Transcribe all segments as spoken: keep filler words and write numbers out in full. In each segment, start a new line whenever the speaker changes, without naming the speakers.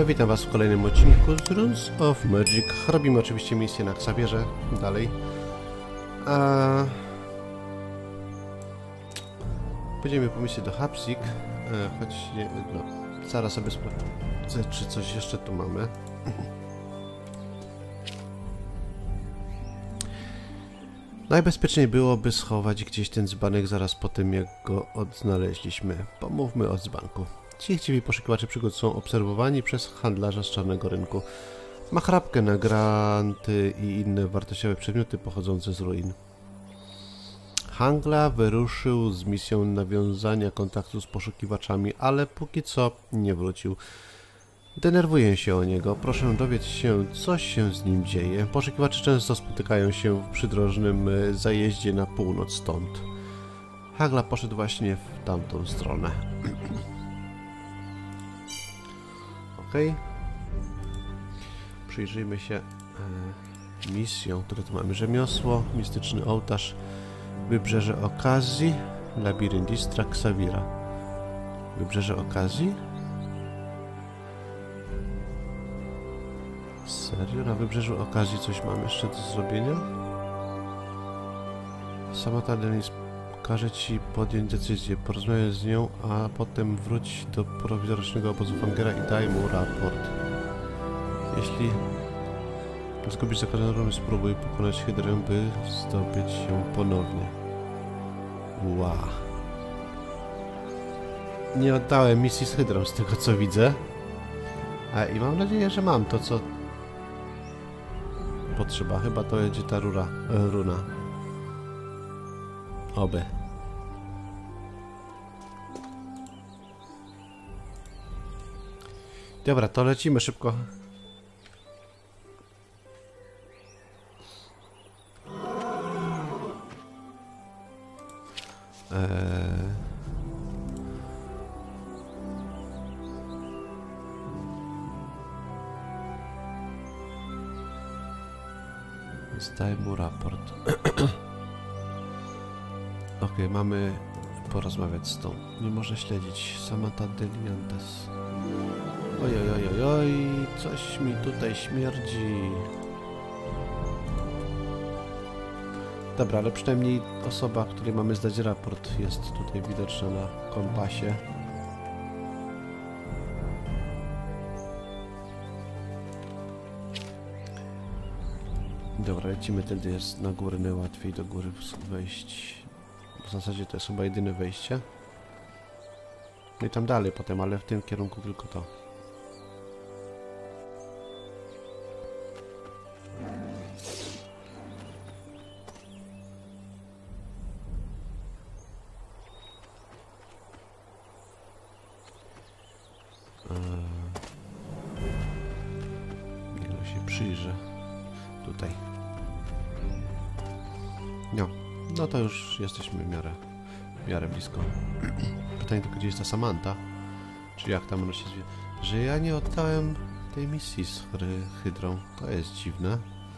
Witam Was w kolejnym odcinku z Runes of Magic. Robimy oczywiście misję na Xavierze dalej. A... Pójdziemy po misję do Hapsik, choć nie, no, zaraz sobie sprawdzę, czy coś jeszcze tu mamy. Najbezpieczniej byłoby schować gdzieś ten dzbanek zaraz po tym, jak go odnaleźliśmy. Pomówmy o dzbanku. Ci chciwi poszukiwacze przygód są obserwowani przez handlarza z czarnego rynku. Ma chrapkę na granty i inne wartościowe przedmioty pochodzące z ruin. Hangla wyruszył z misją nawiązania kontaktu z poszukiwaczami, ale póki co nie wrócił. Denerwuję się o niego. Proszę dowiedzieć się, co się z nim dzieje. Poszukiwacze często spotykają się w przydrożnym zajeździe na północ stąd. Hangla poszedł właśnie w tamtą stronę. Okej. Przyjrzyjmy się e, misją, które tu mamy. Rzemiosło, mistyczny ołtarz, wybrzeże okazji, labirynt Istra, Xavira. Wybrzeże okazji? Serio? Na wybrzeżu okazji coś mam jeszcze do zrobienia? Samantha Dennis każe Ci podjąć decyzję, porozmawiaj z nią, a potem wróć do prowizorycznego obozu Fangera i daj mu raport. Jeśli zgubisz zakazane runy, spróbuj pokonać Hydrę, by zdobyć ją ponownie. Wow. Nie oddałem misji z Hydrą, z tego co widzę. A, i mam nadzieję, że mam to, co potrzeba. Chyba to będzie ta rura, e, runa. Oby. Dobra, to lecimy szybko. Eee... Zdaj mu raport. Ok, mamy porozmawiać z tą. Nie może śledzić. Samantha Deliantes. Oj, oj, oj, oj, oj, coś mi tutaj śmierdzi. Dobra, ale przynajmniej osoba, której mamy zdać raport, jest tutaj widoczna na kompasie. Dobra, lecimy tędy, jest na górę najłatwiej do góry wejść. W zasadzie to jest chyba jedyne wejście. No i tam dalej potem, ale w tym kierunku tylko to. Niech się przyjrzę. Tutaj. No, no to już jesteśmy w miarę, w miarę blisko. Pytanie tylko, gdzie jest ta Samantha? Czy jak tam ona się zwie? Że ja nie oddałem tej misji z Hydrą. To jest dziwne.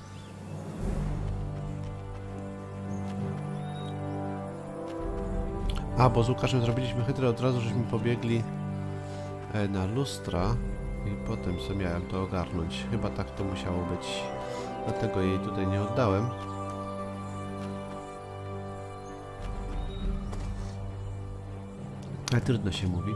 A, bo z Łukaszem zrobiliśmy Hydrę, od razu żeśmy pobiegli na lustra i potem sobie miałem to ogarnąć. Chyba tak to musiało być. Dlatego jej tutaj nie oddałem. Ale trudno się mówi.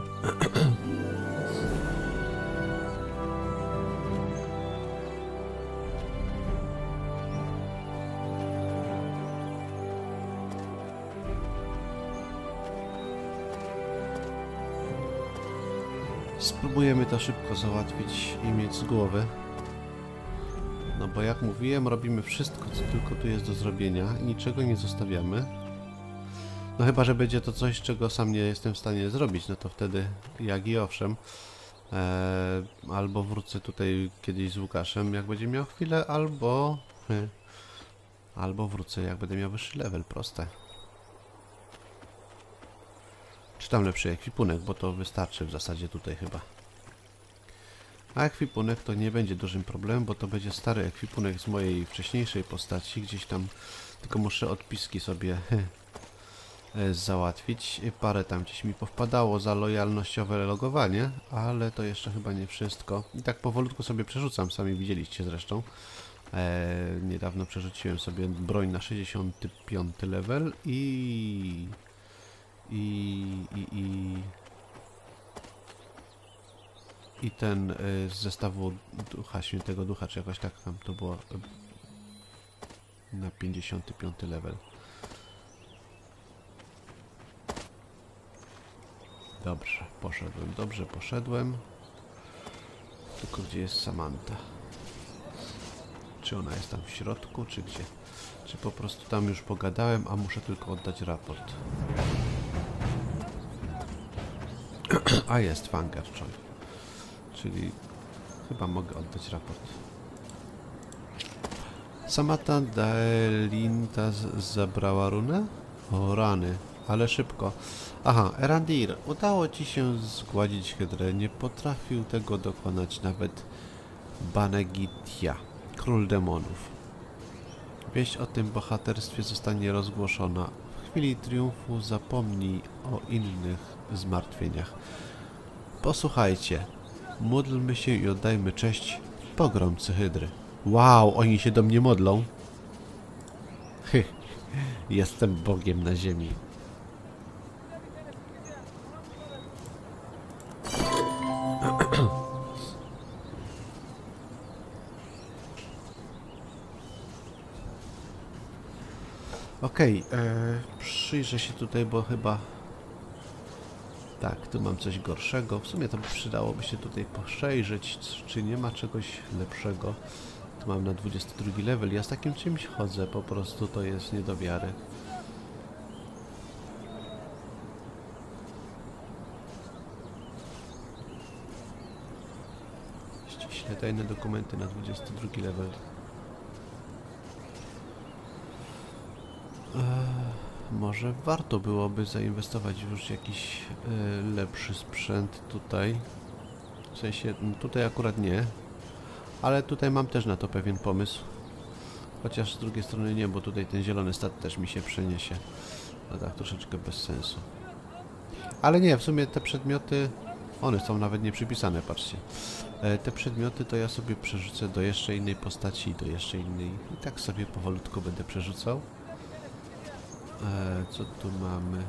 Spróbujemy to szybko załatwić i mieć z głowy. No bo jak mówiłem, robimy wszystko, co tylko tu jest do zrobienia i niczego nie zostawiamy. No chyba, że będzie to coś, czego sam nie jestem w stanie zrobić, no to wtedy jak i owszem. Eee, albo wrócę tutaj kiedyś z Łukaszem, jak będzie miał chwilę, albo... He, albo wrócę, jak będę miał wyższy level, proste. Czy tam lepszy ekwipunek, bo to wystarczy w zasadzie tutaj chyba. A ekwipunek to nie będzie dużym problemem, bo to będzie stary ekwipunek z mojej wcześniejszej postaci, gdzieś tam, tylko muszę odpiski sobie e, załatwić. Parę tam gdzieś mi powpadało za lojalnościowe logowanie, ale to jeszcze chyba nie wszystko. I tak powolutku sobie przerzucam, sami widzieliście zresztą. E, niedawno przerzuciłem sobie broń na sześćdziesiąty piąty level i... i... i... i... I ten y, z zestawu ducha, świętego ducha, czy jakoś tak tam to było y, na pięćdziesiąty piąty level. Dobrze, poszedłem, dobrze poszedłem. Tylko gdzie jest Samantha? Czy ona jest tam w środku, czy gdzie? Czy po prostu tam już pogadałem, a muszę tylko oddać raport? A jest Fangerchoy. Czyli chyba mogę oddać raport. Samantha Daelinta zabrała runę? O rany, ale szybko. Aha, Erandir, udało ci się zgładzić hydrę. Nie potrafił tego dokonać nawet Banegitia, król demonów. Wieść o tym bohaterstwie zostanie rozgłoszona. W chwili triumfu zapomnij o innych zmartwieniach. Posłuchajcie. Módlmy się i oddajmy cześć pogromcy hydry. Wow, oni się do mnie modlą. Jestem Bogiem na ziemi. Okej, okay, przyjrzę się tutaj, bo chyba... Tak, tu mam coś gorszego. W sumie to przydałoby się tutaj przejrzeć, czy nie ma czegoś lepszego. Tu mam na dwudziesty drugi level. Ja z takim czymś chodzę, po prostu to jest nie do wiary. Ściśle tajne dokumenty na dwudziesty drugi level. Eee, może warto byłoby zainwestować w już jakiś e, lepszy sprzęt tutaj. W sensie, tutaj akurat nie. Ale tutaj mam też na to pewien pomysł. Chociaż z drugiej strony nie, bo tutaj ten zielony stat też mi się przeniesie. No tak, troszeczkę bez sensu. Ale nie, w sumie te przedmioty... One są nawet nie przypisane, patrzcie. E, te przedmioty to ja sobie przerzucę do jeszcze innej postaci i do jeszcze innej. I tak sobie powolutku będę przerzucał. E, co tu mamy?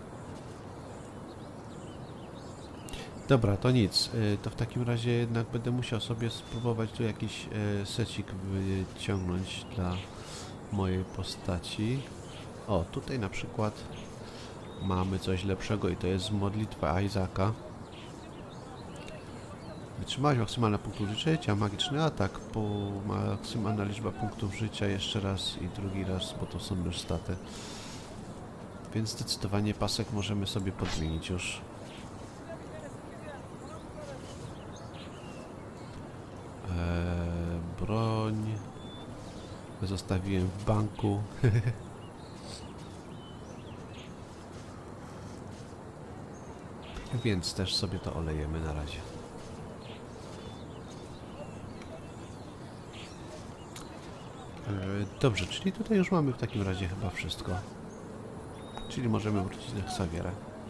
Dobra, to nic. E, to w takim razie jednak będę musiał sobie spróbować tu jakiś e, secik wyciągnąć dla mojej postaci. O, tutaj na przykład mamy coś lepszego i to jest modlitwa Isaaca. Wytrzymałość maksymalna punktów życia, magiczny atak, po maksymalna liczba punktów życia jeszcze raz i drugi raz, bo to są już staty. Więc zdecydowanie pasek możemy sobie podmienić już. Eee, broń zostawiłem w banku. Więc też sobie to olejemy na razie. Eee, dobrze, czyli tutaj już mamy w takim razie chyba wszystko. Czyli możemy wrócić na Xavierę.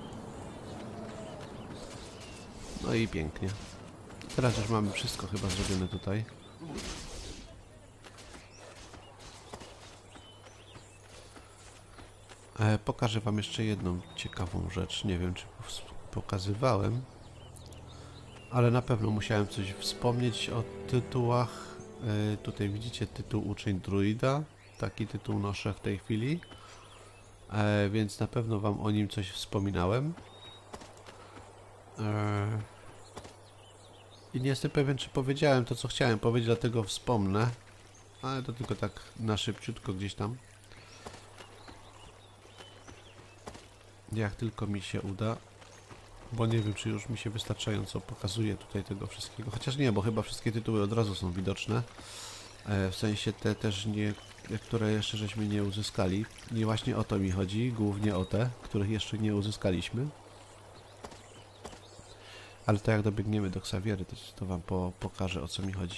No i pięknie. Teraz już mamy wszystko chyba zrobione tutaj. E, pokażę wam jeszcze jedną ciekawą rzecz. Nie wiem, czy pokazywałem, ale na pewno musiałem coś wspomnieć o tytułach. E, tutaj widzicie tytuł Uczeń Druida. Taki tytuł noszę w tej chwili. E, więc na pewno wam o nim coś wspominałem. E, I nie jestem pewien, czy powiedziałem to, co chciałem powiedzieć, dlatego wspomnę. Ale to tylko tak na szybciutko gdzieś tam. Jak tylko mi się uda. Bo nie wiem, czy już mi się wystarczająco pokazuje tutaj tego wszystkiego. Chociaż nie, bo chyba wszystkie tytuły od razu są widoczne. E, w sensie te też nie, które jeszcze żeśmy nie uzyskali. I właśnie o to mi chodzi, głównie o te, których jeszcze nie uzyskaliśmy. Ale to jak dobiegniemy do Xaviery, to, to wam po, pokażę, o co mi chodzi.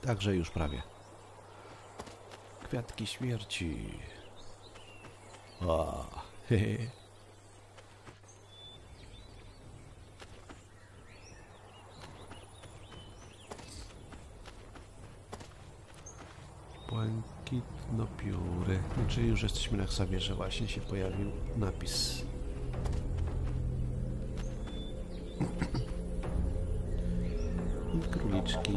Także już prawie. Kwiatki śmierci. O, hehe. Błękitnopióry. Czyli już jesteśmy na Xavierze. Właśnie się pojawił napis. I króliczki.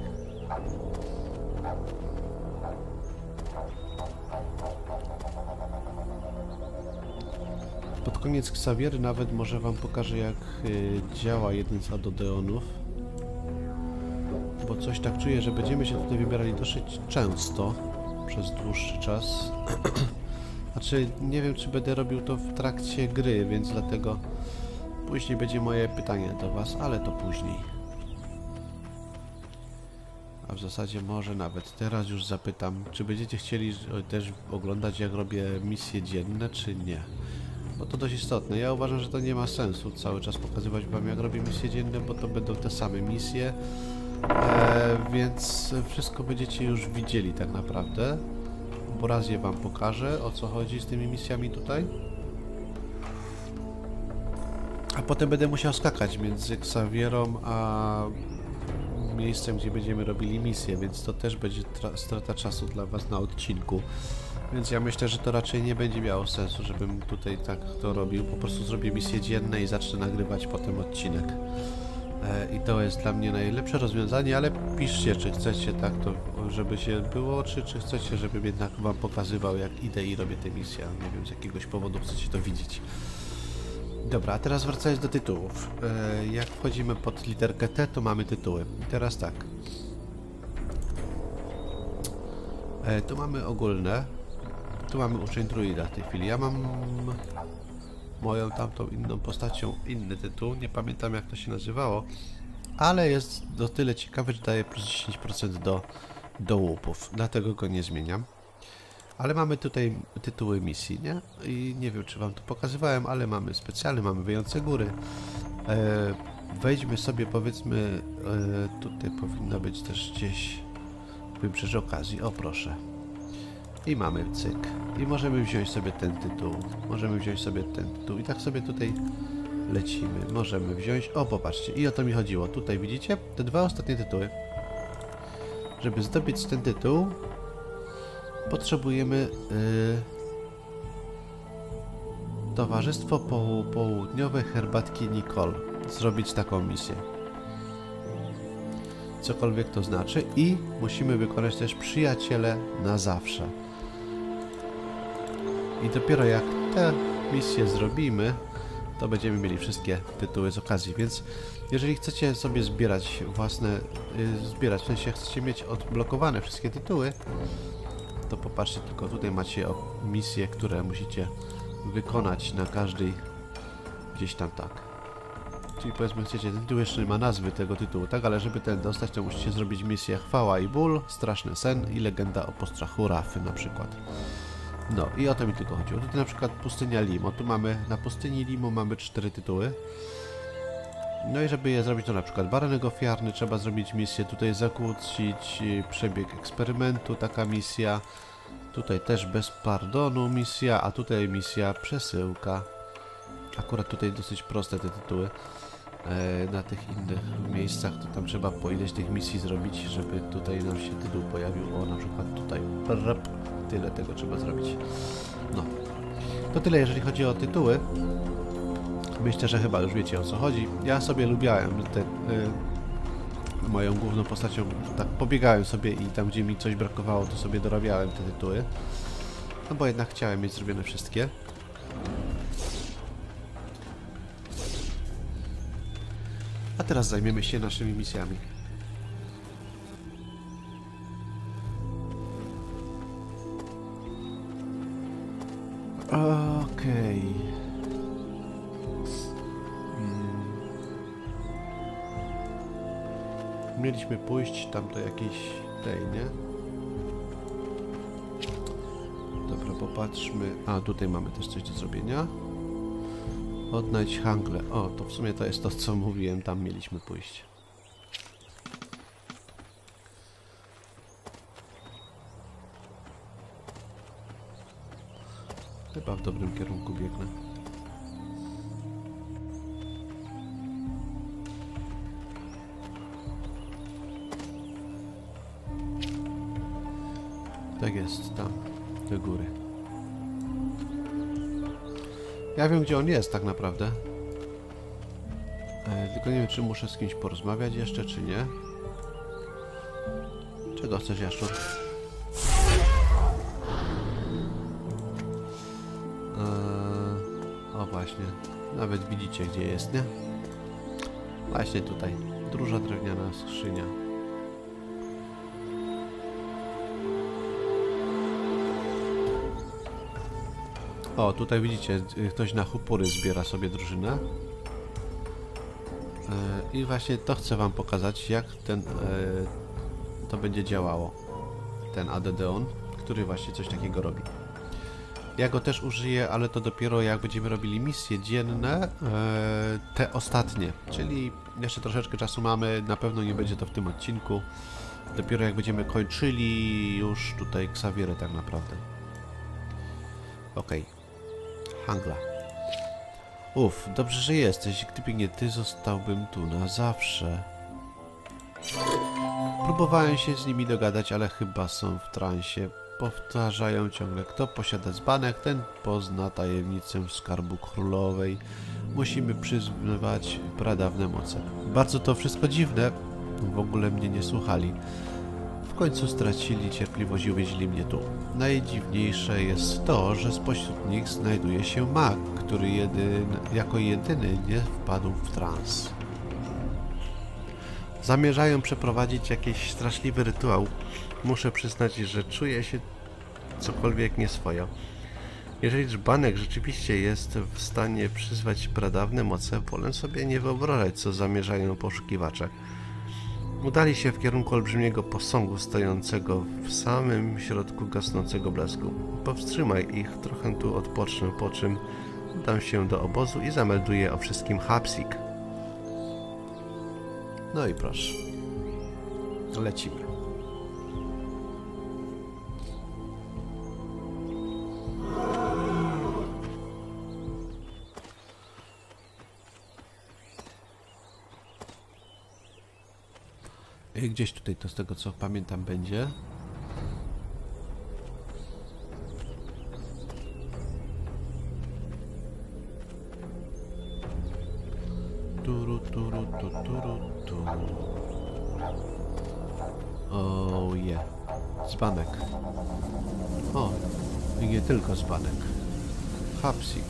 Pod koniec Xaviery nawet może wam pokażę, jak y, działa jeden z adodeonów. Bo coś tak czuję, że będziemy się tutaj wybierali dosyć często przez dłuższy czas. Znaczy, nie wiem, czy będę robił to w trakcie gry, więc dlatego później będzie moje pytanie do was, ale to później. A w zasadzie może nawet teraz już zapytam, czy będziecie chcieli też oglądać, jak robię misje dzienne, czy nie. Bo to dość istotne. Ja uważam, że to nie ma sensu cały czas pokazywać wam, jak robię misje dzienne, bo to będą te same misje. E, więc wszystko będziecie już widzieli tak naprawdę. Bo raz je wam pokażę, o co chodzi z tymi misjami tutaj. A potem będę musiał skakać między Xavierą a miejscem, gdzie będziemy robili misję, więc to też będzie strata czasu dla was na odcinku. Więc ja myślę, że to raczej nie będzie miało sensu, żebym tutaj tak to robił. Po prostu zrobię misje dzienne i zacznę nagrywać potem odcinek. E, I to jest dla mnie najlepsze rozwiązanie, ale piszcie, czy chcecie tak to, żeby się było, czy, czy chcecie, żebym jednak wam pokazywał, jak idę i robię te misje. Nie wiem, z jakiegoś powodu chcecie to widzieć. Dobra, a teraz wracając do tytułów. E, jak wchodzimy pod literkę T, to mamy tytuły. I teraz tak. E, tu mamy ogólne. Tu mamy uczeń druida w tej chwili. Ja mam moją tamtą inną postacią inny tytuł. Nie pamiętam, jak to się nazywało. Ale jest do tyle ciekawy, że daje plus dziesięć procent do, do łupów. Dlatego go nie zmieniam. Ale mamy tutaj tytuły misji, nie? I nie wiem, czy wam to pokazywałem, ale mamy specjalne, mamy wyjące góry. E, wejdźmy sobie, powiedzmy, e, tutaj powinna być też gdzieś wybrzeże okazji. O, proszę. I mamy cyk. I możemy wziąć sobie ten tytuł. Możemy wziąć sobie ten tytuł. I tak sobie tutaj lecimy. Możemy wziąć... O, popatrzcie. I o to mi chodziło. Tutaj widzicie? Te dwa ostatnie tytuły. Żeby zdobyć ten tytuł, potrzebujemy yy, Towarzystwo Południowe Herbatki Nicole. Zrobić taką misję. Cokolwiek to znaczy. I musimy wykonać też Przyjaciele na zawsze. I dopiero jak te misje zrobimy, to będziemy mieli wszystkie tytuły z okazji. Więc jeżeli chcecie sobie zbierać własne, yy, zbierać, w sensie chcecie mieć odblokowane wszystkie tytuły, to popatrzcie, tylko tutaj macie misje, które musicie wykonać na każdej gdzieś tam tak. Czyli powiedzmy, chcecie, ten tytuł jeszcze nie ma nazwy tego tytułu, tak? Ale żeby ten dostać, to musicie zrobić misję Chwała i Ból, Straszny Sen i Legenda o postrachu Rafy na przykład. No i o to mi tylko chodziło. Tutaj na przykład Pustynia Limo. Tu mamy, na Pustyni Limo mamy cztery tytuły. No i żeby je zrobić, to na przykład Baranek Ofiarny, trzeba zrobić misję, tutaj zakłócić przebieg eksperymentu, taka misja. Tutaj też Bez Pardonu misja, a tutaj misja Przesyłka. Akurat tutaj dosyć proste te tytuły. E, na tych innych miejscach to tam trzeba po ileś tych misji zrobić, żeby tutaj nam się tytuł pojawił. O, na przykład tutaj. Brrp. Tyle tego trzeba zrobić. No. To tyle, jeżeli chodzi o tytuły. Myślę, że chyba już wiecie, o co chodzi. Ja sobie lubiałem te, y, moją główną postacią, tak pobiegałem sobie i tam, gdzie mi coś brakowało, to sobie dorabiałem te tytuły. No bo jednak chciałem mieć zrobione wszystkie. A teraz zajmiemy się naszymi misjami. Okej. Okay. Mieliśmy pójść tam do jakiejś tej, nie? Dobra, popatrzmy. A, tutaj mamy też coś do zrobienia. Odnajdź Hangle. O, to w sumie to jest to, co mówiłem. Tam mieliśmy pójść. Chyba w dobrym kierunku biegnę. Tak jest, tam, do góry. Ja wiem, gdzie on jest tak naprawdę. E, tylko nie wiem, czy muszę z kimś porozmawiać jeszcze, czy nie. Czego chcesz, Jaszczur? Eee, o właśnie, nawet widzicie, gdzie jest, nie? Właśnie tutaj, duża drewniana skrzynia. O, tutaj widzicie, ktoś na hupury zbiera sobie drużynę. Eee, I właśnie to chcę wam pokazać, jak ten, eee, to będzie działało. Ten A D D on, który właśnie coś takiego robi. Ja go też użyję, ale to dopiero jak będziemy robili misje dzienne, e, te ostatnie, czyli jeszcze troszeczkę czasu mamy, na pewno nie będzie to w tym odcinku, dopiero jak będziemy kończyli już tutaj Xavierę tak naprawdę. Okej, okay. Hangla. Uff, dobrze, że jesteś, gdyby nie ty, zostałbym tu na zawsze. Próbowałem się z nimi dogadać, ale chyba są w transie. Powtarzają ciągle, kto posiada dzbanek, ten pozna tajemnicę skarbu królowej. Musimy przyznawać pradawne moce. Bardzo to wszystko dziwne, w ogóle mnie nie słuchali. W końcu stracili cierpliwość i uwieźli mnie tu. Najdziwniejsze jest to, że spośród nich znajduje się mag, który jedyn, jako jedyny nie wpadł w trans. Zamierzają przeprowadzić jakiś straszliwy rytuał. Muszę przyznać, że czuję się cokolwiek nieswojo. Jeżeli dzbanek rzeczywiście jest w stanie przyzwać pradawne moce, wolę sobie nie wyobrażać, co zamierzają poszukiwacze. Udali się w kierunku olbrzymiego posągu stojącego w samym środku gasnącego blasku. Powstrzymaj ich, trochę tu odpocznę, po czym udam się do obozu i zamelduję o wszystkim Hapsik. No i proszę. Lecimy. I gdzieś tutaj to z tego co pamiętam będzie. Turu, turu, tu, turu, tu. O je. Dzbanek. O, i nie tylko dzbanek. Hapsik.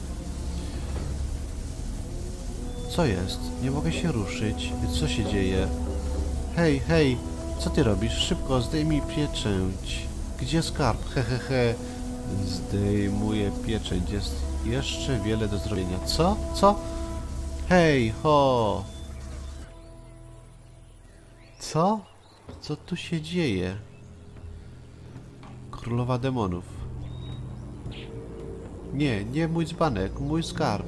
Co jest? Nie mogę się ruszyć. Co się dzieje? Hej, hej! Co ty robisz? Szybko, zdejmij pieczęć. Gdzie skarb? Hehehe. He, he. Zdejmuję pieczęć. Jest jeszcze wiele do zrobienia. Co? Co? Hej, ho! Co? Co tu się dzieje? Królowa demonów. Nie, nie mój dzbanek, mój skarb.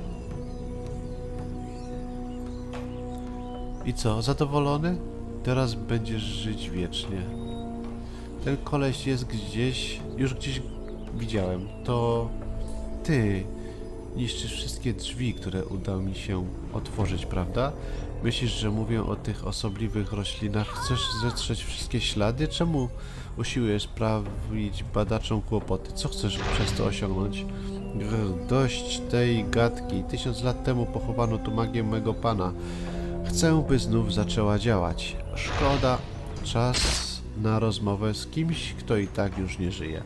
I co, zadowolony? Teraz będziesz żyć wiecznie. Ten koleś jest gdzieś... Już gdzieś widziałem. To... Ty... Niszczysz wszystkie drzwi, które udało mi się otworzyć, prawda? Myślisz, że mówię o tych osobliwych roślinach? Chcesz zetrzeć wszystkie ślady? Czemu usiłujesz sprawić badaczom kłopoty? Co chcesz przez to osiągnąć? Grr, dość tej gadki. Tysiąc lat temu pochowano tu magię mego pana. Chcę, by znów zaczęła działać. Szkoda. Czas na rozmowę z kimś, kto i tak już nie żyje.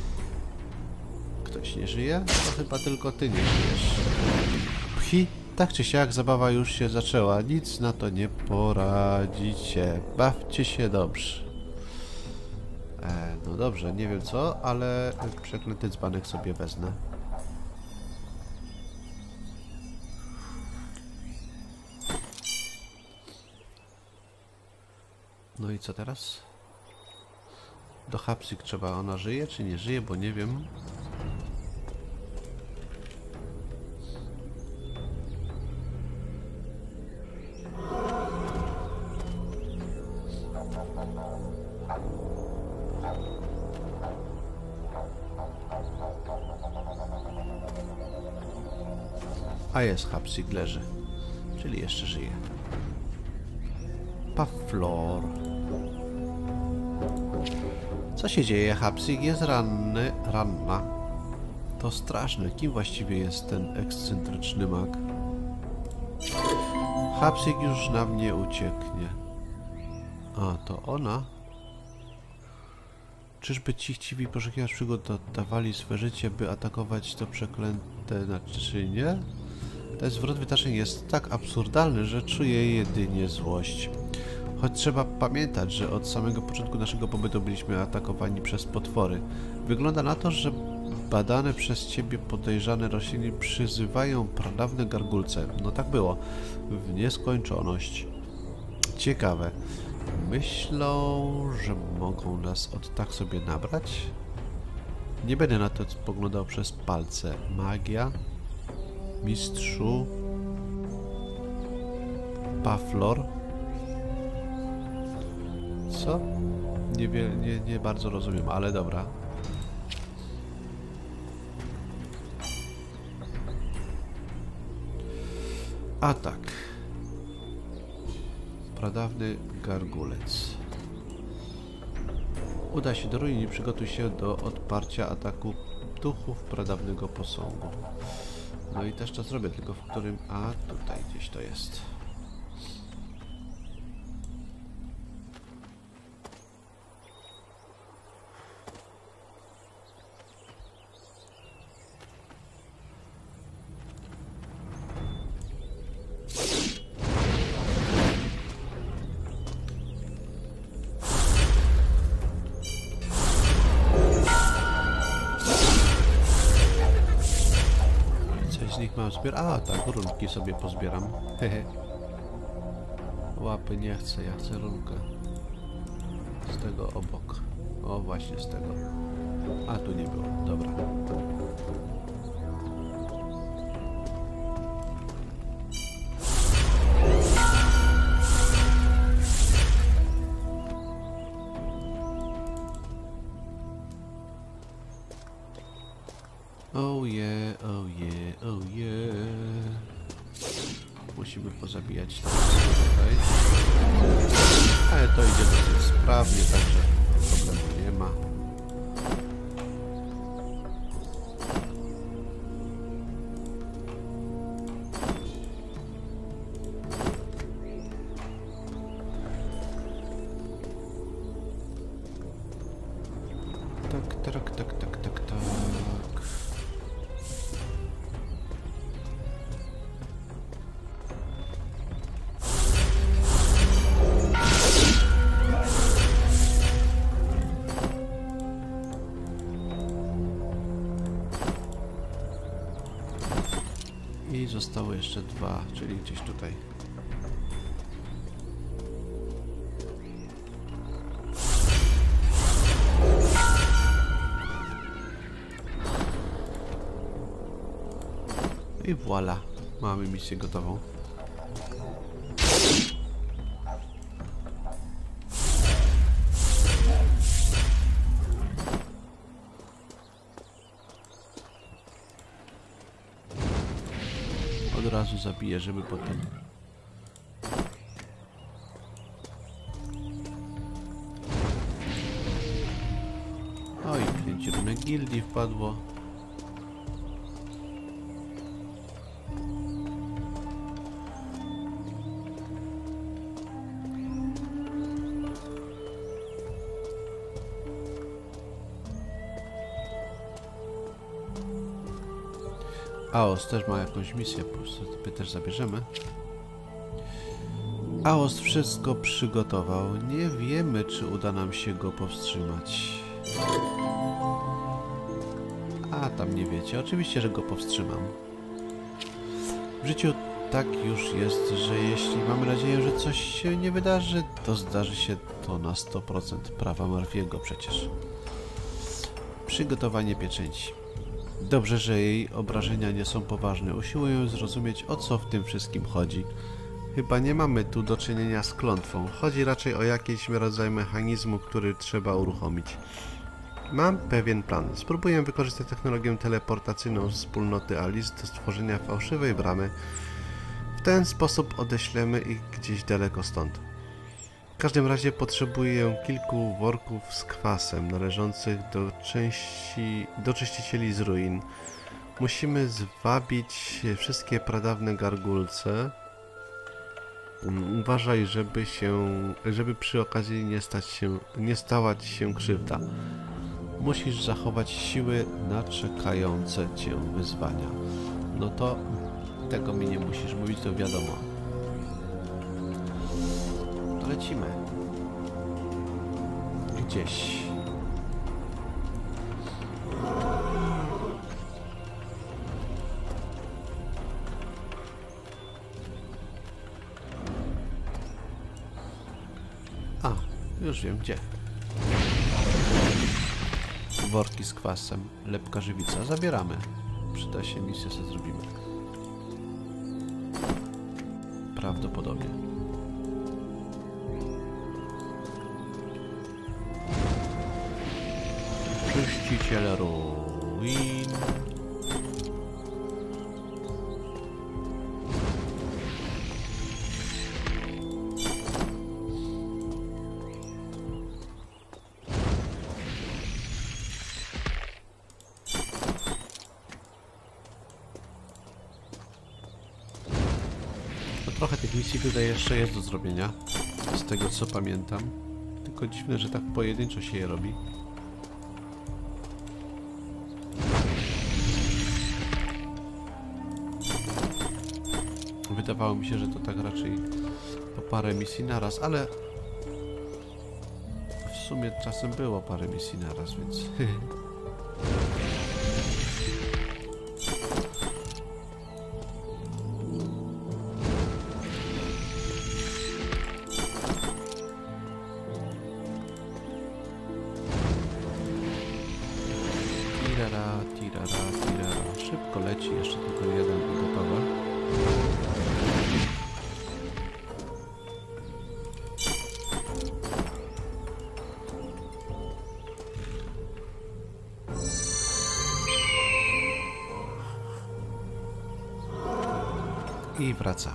Ktoś nie żyje? To chyba tylko ty nie żyjesz. Pchi, tak czy siak zabawa już się zaczęła. Nic na to nie poradzicie. Bawcie się dobrze. E, no dobrze, nie wiem co, ale przeklęty dzbanek sobie wezmę. No i co teraz? Do Hapsik trzeba. Ona żyje czy nie żyje, bo nie wiem. A jest, Hapsig leży. Czyli jeszcze żyje. Paflor. Co się dzieje? Hapsig jest ranny, ranna. To straszne. Kim właściwie jest ten ekscentryczny mag? Hapsig już na mnie ucieknie. A, to ona? Czyżby ci chciwi poszukiwać przygód oddawali swe życie, by atakować to przeklęte naczynie? Ten zwrot wydarzeń jest tak absurdalny, że czuję jedynie złość. Choć trzeba pamiętać, że od samego początku naszego pobytu byliśmy atakowani przez potwory. Wygląda na to, że badane przez ciebie podejrzane rośliny przyzywają pradawne gargulce. No tak było. W nieskończoność. Ciekawe. Myślą, że mogą nas od tak sobie nabrać? Nie będę na to spoglądał przez palce. Magia. Mistrzu. Paflor. Co? Nie, wie, nie, nie bardzo rozumiem, ale dobra. Atak. Pradawny gargulec. Uda się do ruiny, przygotuj się do odparcia ataku duchów pradawnego posągu. No i też to zrobię, tylko w którym... A, tutaj gdzieś to jest. Mam zbier... A, tak, runki sobie pozbieram. Hehe. Łapy nie chcę, ja chcę runkę. Z tego obok. O, właśnie z tego. A, tu nie było. Dobra. Oh yeah, oh yeah, oh yeah. Musimy pozabijać to tutaj. Ale to idzie dosyć sprawnie, także problemu nie ma. Tak, tak, tak, tak, tak, tak. I zostało jeszcze dwa, czyli gdzieś tutaj. I voilà, mamy misję gotową. Od razu zabiję, żeby potem... Oj, pięć runek gildii wpadło. Aos też ma jakąś misję, po prostu też zabierzemy. Aos wszystko przygotował. Nie wiemy, czy uda nam się go powstrzymać. A, tam nie wiecie. Oczywiście, że go powstrzymam. W życiu tak już jest, że jeśli mamy nadzieję, że coś się nie wydarzy, to zdarzy się to na sto procent. Prawa Murphy'ego przecież. Przygotowanie pieczęci. Dobrze, że jej obrażenia nie są poważne. Usiłuję zrozumieć, o co w tym wszystkim chodzi. Chyba nie mamy tu do czynienia z klątwą. Chodzi raczej o jakiś rodzaj mechanizmu, który trzeba uruchomić. Mam pewien plan. Spróbuję wykorzystać technologię teleportacyjną z wspólnoty Alice do stworzenia fałszywej bramy. W ten sposób odeślemy ich gdzieś daleko stąd. W każdym razie potrzebuję kilku worków z kwasem należących do części, do czyścicieli z ruin. Musimy zwabić wszystkie pradawne gargulce. Uważaj, żeby się, żeby przy okazji nie stać się, nie stała ci się krzywda. Musisz zachować siły na czekające cię wyzwania. No to tego mi nie musisz mówić, to wiadomo. To lecimy. Gdzieś. A, już wiem gdzie. Worki z kwasem, lepka żywica. Zabieramy. Przyda się, misję sobie zrobimy. Prawdopodobnie. Czyściciel ruin. Trochę tych misji tutaj jeszcze jest do zrobienia, z tego co pamiętam. Tylko dziwne, że tak pojedynczo się je robi. Wydawało mi się, że to tak raczej po parę misji naraz, ale w sumie czasem było parę misji naraz, więc... Tirara, tirara, tirara. Szybko leci, jeszcze tylko jeden i gotowe. I wracamy.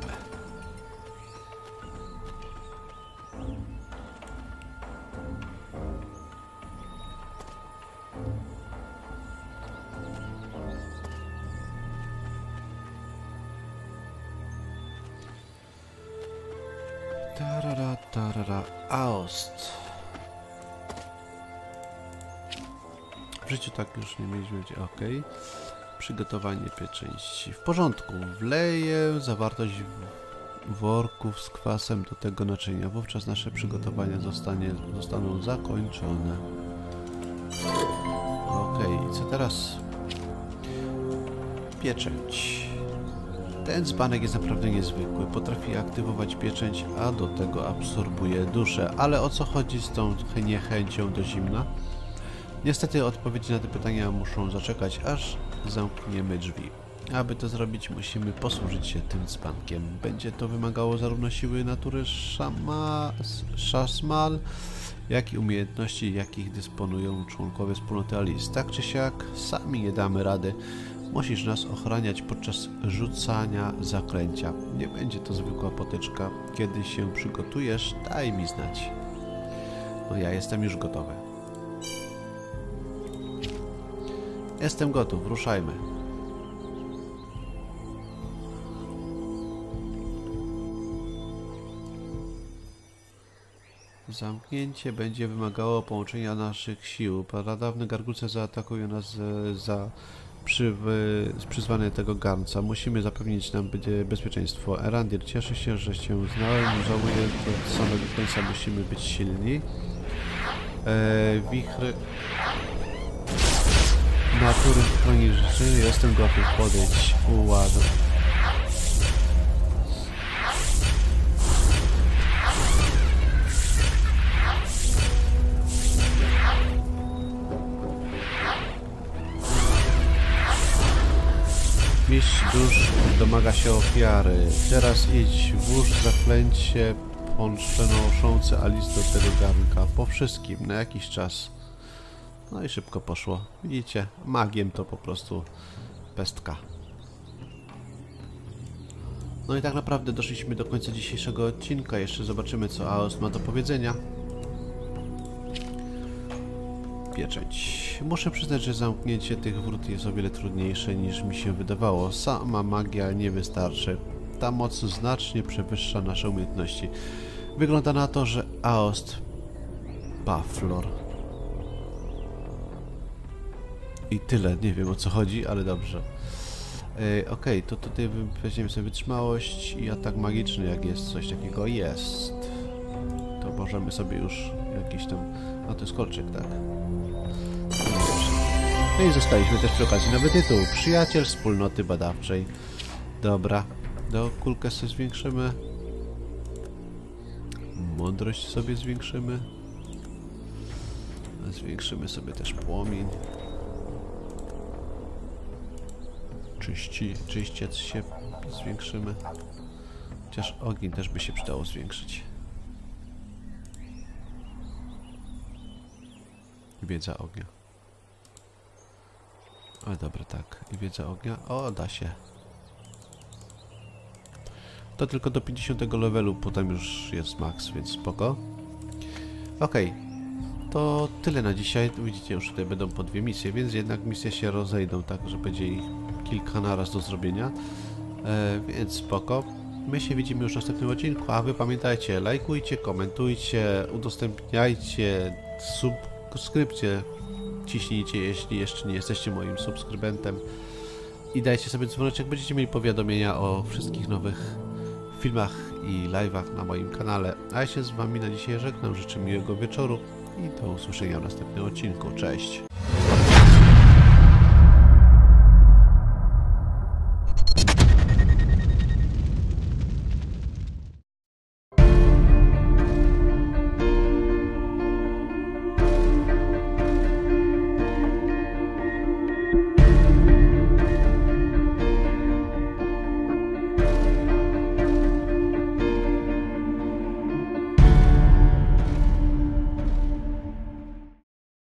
Tarara, tarara, Aost. W życiu tak już nie mieliśmy gdzie. Ok. Przygotowanie pieczęści. W porządku. Wleję zawartość worków z kwasem do tego naczynia. Wówczas nasze przygotowania zostanie, zostaną zakończone. Ok. I co teraz? Pieczęć. Ten dzbanek jest naprawdę niezwykły. Potrafi aktywować pieczęć, a do tego absorbuje duszę. Ale o co chodzi z tą niechęcią do zimna? Niestety odpowiedzi na te pytania muszą zaczekać, aż zamkniemy drzwi. Aby to zrobić, musimy posłużyć się tym dzbankiem. Będzie to wymagało zarówno siły natury szama, szasmal, jak i umiejętności, jakich dysponują członkowie wspólnoty Alice. Tak czy siak, sami nie damy rady. Musisz nas ochraniać podczas rzucania zaklęcia. Nie będzie to zwykła potyczka. Kiedy się przygotujesz, daj mi znać. No ja jestem już gotowy. Jestem gotów, ruszajmy. Zamknięcie będzie wymagało połączenia naszych sił. Pradawne gargulce zaatakują nas za przy, z przyzwania tego garnca. Musimy zapewnić nam bezpieczeństwo. Erandir, cieszę się, że cię znałem. Żałuję, do samego końca musimy być silni. Eee, wichry... Natury chroni życie. Jestem gotów podejść. Uładę. Mistrz dusz domaga się ofiary. Teraz idź, włóż zaklęcie przenoszące Alice do tego garnka. Po wszystkim, na jakiś czas. No i szybko poszło. Widzicie, magiem to po prostu pestka. No i tak naprawdę doszliśmy do końca dzisiejszego odcinka. Jeszcze zobaczymy, co Aost ma do powiedzenia. Pieczęć. Muszę przyznać, że zamknięcie tych wrót jest o wiele trudniejsze niż mi się wydawało. Sama magia nie wystarczy. Ta moc znacznie przewyższa nasze umiejętności. Wygląda na to, że Aost Baflor. I tyle. Nie wiem, o co chodzi, ale dobrze. Yy, ok, to tutaj weźmiemy sobie wytrzymałość i atak magiczny, jak jest coś takiego. Jest. To możemy sobie już jakiś tam... A to jest kolczyk, tak. No i zostaliśmy też przy okazji nowy tytuł. Przyjaciel wspólnoty badawczej. Dobra. Do kulkę sobie zwiększymy. Mądrość sobie zwiększymy. Zwiększymy sobie też płomień. Czyści, czyściec się zwiększymy. Chociaż ogień też by się przydało zwiększyć. Wiedza ognia. Ale dobra, tak. I wiedza ognia. O, da się. To tylko do pięćdziesiątego levelu, potem już jest max, więc spoko. Okej. To tyle na dzisiaj. Widzicie, już tutaj będą po dwie misje, więc jednak misje się rozejdą, tak, że będzie ich kilka naraz do zrobienia. E, więc spoko. My się widzimy już w następnym odcinku, a wy pamiętajcie, lajkujcie, komentujcie, udostępniajcie, subskrypcję ciśnijcie, jeśli jeszcze nie jesteście moim subskrybentem. I dajcie sobie dzwoneczek, będziecie mieli powiadomienia o wszystkich nowych filmach i live'ach na moim kanale. A ja się z wami na dzisiaj żegnam, życzę miłego wieczoru i do usłyszenia w następnym odcinku. Cześć!